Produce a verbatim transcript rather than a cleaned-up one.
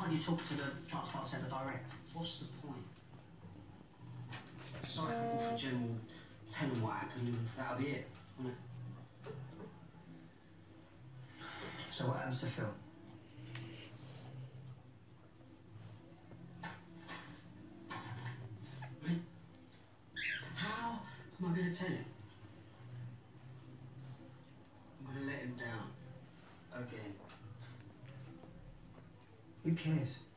can't you talk to the transplant centre direct? What's the point? Sorry, I call for general, tell them what happened, and that'll be it, won't it? So what happens to Phil? I mean, how am I going to tell him? I'm going to let him down. Again. Who cares?